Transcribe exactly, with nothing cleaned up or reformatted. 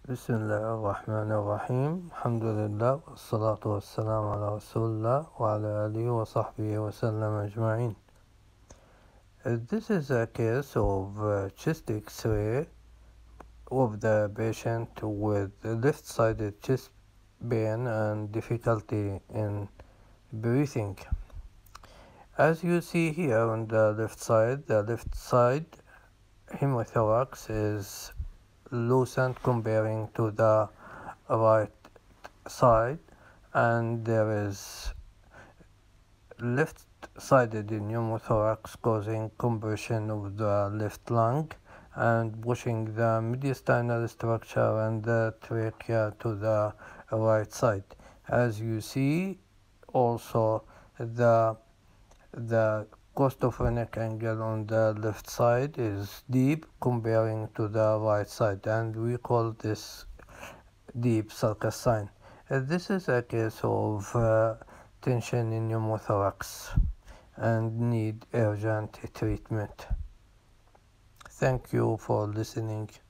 بسم الله الرحمن الرحيم الحمد لله والصلاة والسلام على رسول الله وعلى آله وصحبه وسلم أجمعين. Uh, This is a case of uh, chest X-ray of the patient with left-sided chest pain and difficulty in breathing. As you see here on the left side, the left side hemothorax is loosened comparing to the right side, and there is left-sided pneumothorax causing compression of the left lung and pushing the mediastinal structure and the trachea to the right side. As you see, also the the costophrenic angle on the left side is deep comparing to the right side, and we call this deep sulcus sign. Uh, this is a case of uh, tension in pneumothorax and need urgent treatment. Thank you for listening.